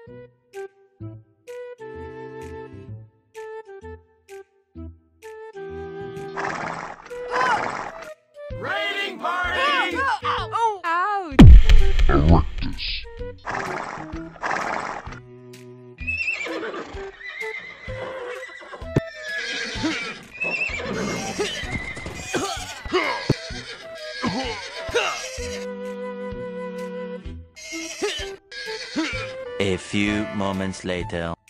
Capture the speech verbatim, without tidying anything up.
Raiding party! Oh! Ouch! Erectus. A few moments later.